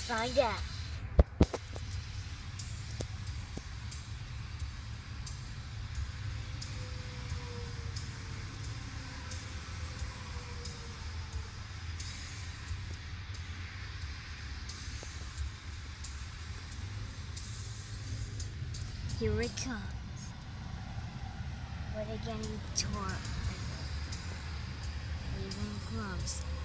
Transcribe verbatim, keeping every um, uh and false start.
find out. Here it comes. What again, you tore? Even gloves.